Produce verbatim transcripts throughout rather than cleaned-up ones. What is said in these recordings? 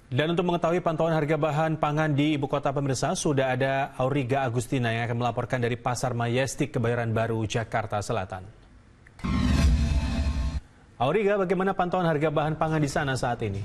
Dan untuk mengetahui pantauan harga bahan pangan di ibu kota pemirsa, sudah ada Auriga Agustina yang akan melaporkan dari Pasar Majestic Kebayoran Baru, Jakarta Selatan. Auriga, bagaimana pantauan harga bahan pangan di sana saat ini?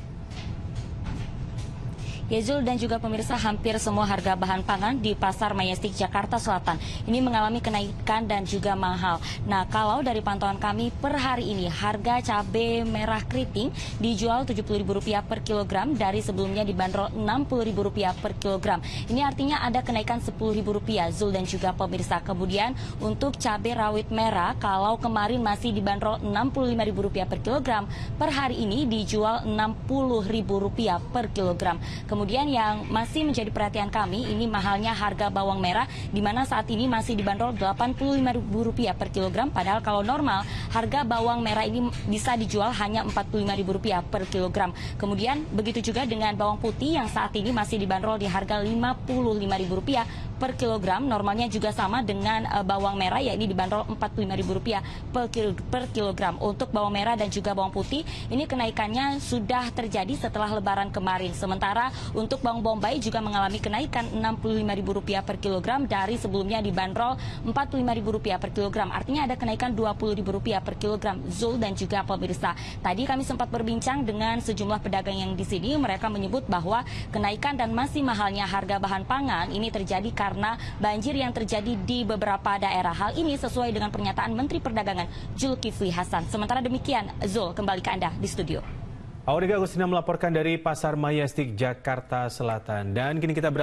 Yezul dan juga pemirsa, hampir semua harga bahan pangan di Pasar Majestic Jakarta Selatan ini mengalami kenaikan dan juga mahal. Nah, kalau dari pantauan kami per hari ini harga cabai merah keriting dijual tujuh puluh ribu rupiah per kilogram dari sebelumnya dibanderol enam puluh ribu rupiah per kilogram. Ini artinya ada kenaikan sepuluh ribu rupiah, Zul dan juga pemirsa. Kemudian untuk cabai rawit merah, kalau kemarin masih dibanderol enam puluh lima ribu rupiah per kilogram, per hari ini dijual enam puluh ribu rupiah per kilogram. Kemudian yang masih menjadi perhatian kami, ini mahalnya harga bawang merah, di mana saat ini masih dibanderol delapan puluh lima ribu rupiah per kilogram. Padahal kalau normal, harga bawang merah ini bisa dijual hanya empat puluh lima ribu rupiah per kilogram. Kemudian begitu juga dengan bawang putih yang saat ini masih dibanderol di harga lima puluh lima ribu rupiah per kilogram. Normalnya juga sama dengan uh, bawang merah, yakni dibanderol empat puluh lima ribu rupiah per, kil per kilogram. Untuk bawang merah dan juga bawang putih, ini kenaikannya sudah terjadi setelah lebaran kemarin. Sementara untuk bawang bombay juga mengalami kenaikan enam puluh lima ribu rupiah per kilogram dari sebelumnya dibanderol empat puluh lima ribu rupiah per kilogram. Artinya ada kenaikan dua puluh ribu rupiah per kilogram, Zul dan juga pemirsa. Tadi kami sempat berbincang dengan sejumlah pedagang yang di sini. Mereka menyebut bahwa kenaikan dan masih mahalnya harga bahan pangan ini terjadi karena banjir yang terjadi di beberapa daerah. Hal ini sesuai dengan pernyataan Menteri Perdagangan Zulkifli Hasan. Sementara demikian, Zul, kembali ke Anda di studio. Auriga Agustina melaporkan dari Pasar Majestic Jakarta Selatan. Dan kini kita